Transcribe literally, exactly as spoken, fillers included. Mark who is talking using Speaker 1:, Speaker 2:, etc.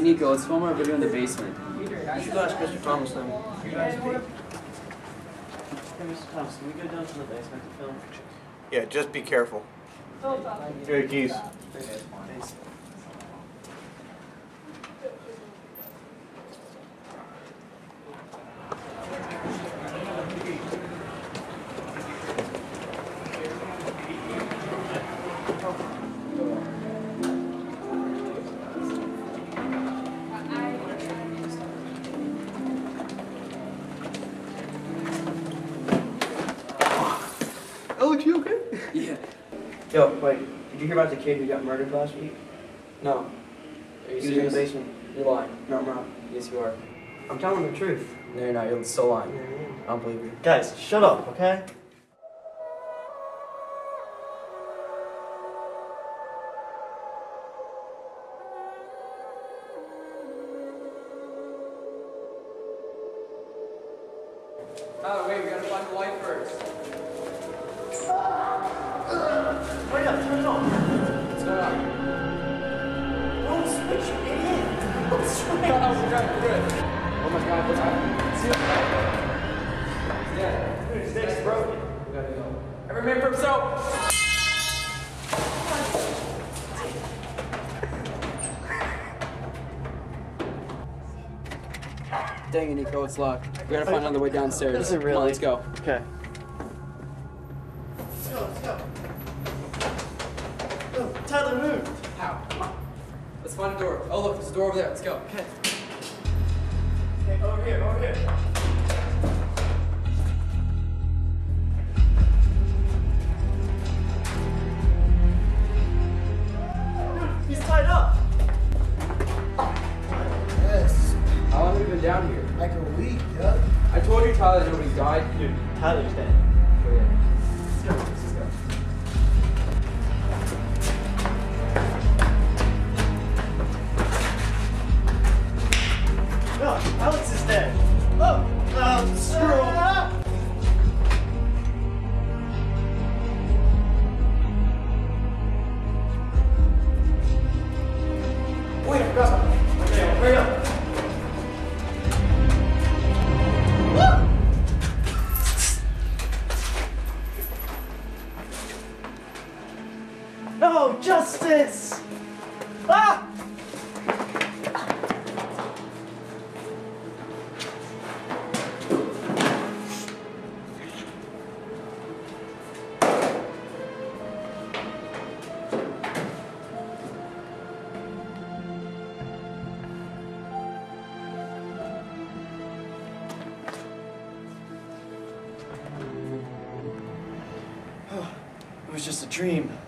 Speaker 1: Nico, let's film our video in the basement.
Speaker 2: You should go ask Mister Thomas then.
Speaker 3: Hey, Mister Thomas, can we go down to the basement to film?
Speaker 2: Yeah, just be careful. Here, keys.
Speaker 1: Alex, you okay? Yeah.
Speaker 2: Yo, wait, did you hear about the kid who got murdered last week?
Speaker 1: No. Are you
Speaker 2: He was in the
Speaker 1: serious?
Speaker 2: basement.
Speaker 1: You're lying.
Speaker 2: No, I'm not.
Speaker 1: Yes, you are.
Speaker 2: I'm telling the truth.
Speaker 1: No, you're not. You're still lying. I don't believe you.
Speaker 3: Guys, shut up, okay?
Speaker 1: Oh, wait, we gotta find the light first.
Speaker 3: Hurry up, turn it on.
Speaker 1: What's going on?
Speaker 3: Don't switch, you idiot! What's
Speaker 1: Oh, we're good, we're good. Oh my god, what's happening? See what's happening? Yeah.
Speaker 3: Dude, his neck's broken.
Speaker 1: We gotta go. Every man for himself! Dang it, Nico, it's locked. We gotta find another way downstairs.
Speaker 3: Is it
Speaker 1: Come on,
Speaker 3: really?
Speaker 1: let's go.
Speaker 3: Okay. Let's go, let's go. Oh, Tyler moved.
Speaker 1: How? Come on. Let's find a door. Oh, look, there's a door over there. Let's go.
Speaker 3: Okay. Okay, over here, over here. Dude, he's tied up.
Speaker 4: Yes,
Speaker 1: How long have we been down here?
Speaker 4: like a week, yeah.
Speaker 1: I told you, Tyler, that nobody died.
Speaker 3: Dude, Tyler's dead.
Speaker 1: Oh, yeah.
Speaker 3: Let's go, let's go. No, Alex is dead. Oh, oh, screw him.
Speaker 4: Wait, I forgot something.
Speaker 3: Okay, hurry up. No, justice! Ah! It was just a dream.